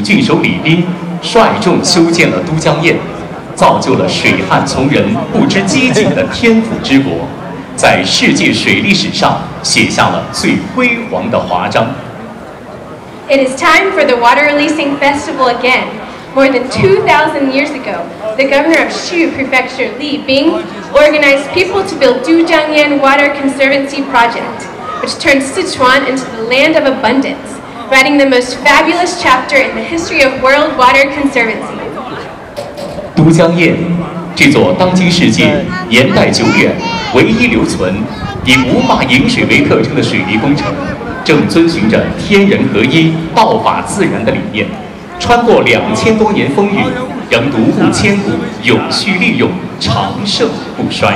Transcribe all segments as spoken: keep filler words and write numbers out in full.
主郡守李斌率众修建了都江堰，造就了水旱从人不知饥馑的天府之国，在世界水利史上写下了最辉煌的华章。 It is time for the water releasing festival again. More than two thousand years ago, the governor of Shu Prefecture, Li Bing, organized people to build Dujiangyan Water Conservancy Project, which turned Sichuan into the land of abundance, writing the most fabulous chapter in the history of world water conservancy. 都江堰，这座当今世界年代久远、唯一留存、以无坝引水为特征的水利工程，正遵循着天人合一、道法自然的理念，穿过两千多年风雨，仍独步千古，有序利用，长盛不衰。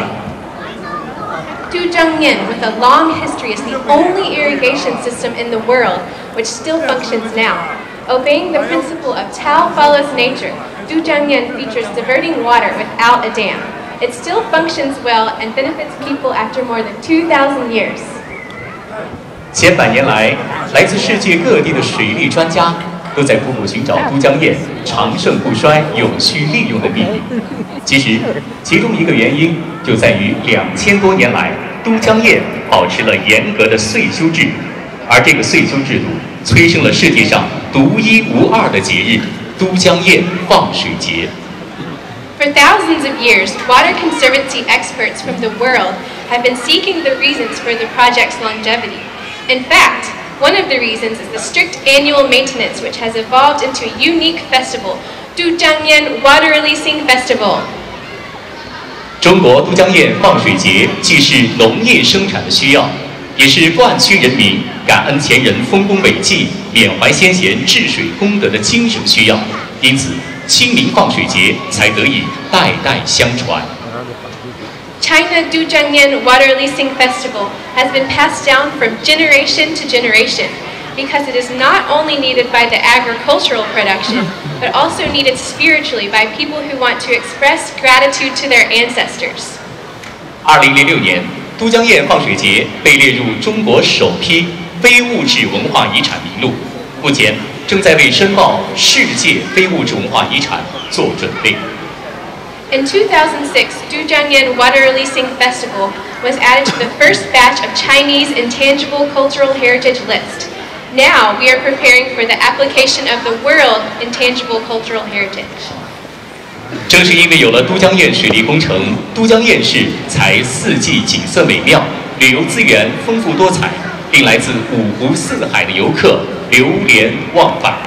Dujiangyan, with a long history, is the only irrigation system in the world which still functions now. Obeying the principle of Tao follows nature, Dujiangyan features diverting water without a dam. It still functions well and benefits people after more than two thousand years. 千百年来，来自世界各地的水利专家都在苦苦寻找都江堰长盛不衰、有序利用的秘密。其实，其中一个原因就在于两千多年来，都江堰保持了严格的岁修制，而这个岁修制度催生了世界上独一无二的节日——都江堰放水节。 For thousands of years, water conservancy experts from the world have been seeking the reasons for the project's longevity. In fact, one of the reasons is the strict annual maintenance, which has evolved into a unique festival, Dujiangyan Water Releasing Festival. 中国都江堰放水节既是农业生产的需要，也是灌区人民感恩前人丰功伟绩、缅怀先贤治水功德的精神需要，因此清明放水节才得以代代相传。 China Dujiangyan Water Releasing Festival has been passed down from generation to generation because it is not only needed by the agricultural production, but also needed spiritually by people who want to express gratitude to their ancestors. 二零零六年，都江堰放水节被列入中国首批非物质文化遗产名录，目前正在为申报世界非物质文化遗产做准备。 In two thousand six, Dujiangyan Water Releasing Festival was added to the first batch of Chinese Intangible Cultural Heritage List. Now we are preparing for the application of the World Intangible Cultural Heritage. 正是因为有了都江堰水利工程，都江堰市才四季景色美妙，旅游资源丰富多彩，令来自五湖四海的游客流连忘返。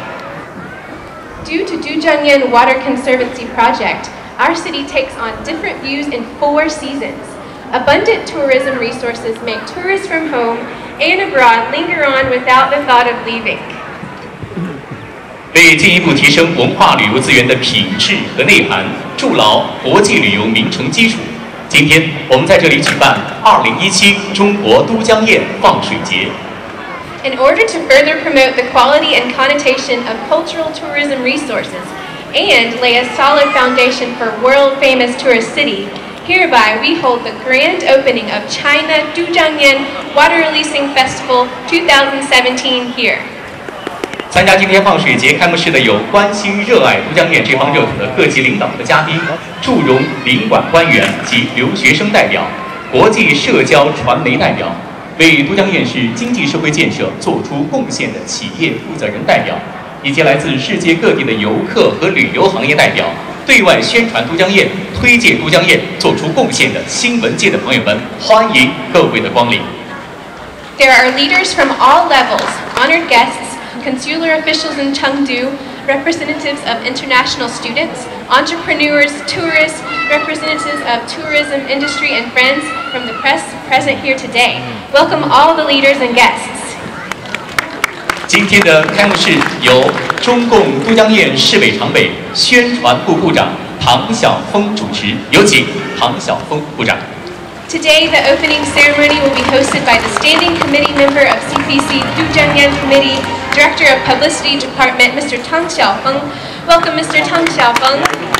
Due to Dujiangyan Water Conservancy Project, our city takes on different views in four seasons. Abundant tourism resources make tourists from home and abroad linger on without the thought of leaving. 为进一步提升文化旅游资源的品质和内涵，筑牢国际旅游名城基础，今天我们在这里举办二零一七中国都江堰放水节。 In order to further promote the quality and connotation of cultural tourism resources and lay a solid foundation for world-famous tourist city, hereby we hold the grand opening of China Dujiangyan Water Releasing Festival twenty seventeen here. 参加今天放水节开幕式的有关心热爱都江堰这方热土的各级领导和嘉宾、驻荣领馆官员及留学生代表、国际社交传媒代表，为都江堰市经济社会建设做出贡献的企业负责人代表，以及来自世界各地的游客和旅游行业代表，对外宣传都江堰、推介都江堰做出贡献的新闻界的朋友们，欢迎各位的光临。 There are leaders from all levels, honored guests, consular officials in Chengdu, representatives of international students, entrepreneurs, tourists, representatives of tourism industry, and friends from the press present here today. Welcome all the leaders and guests. 今天的开幕式由中共都江堰市委常委、宣传部部长唐晓峰主持，有请唐晓峰部长。 Today, the opening ceremony will be hosted by the Standing Committee member of C P C Dujiangyan Committee, Director of Publicity Department, Mister Tang Xiaofeng. Welcome, Mister Tang Xiaofeng.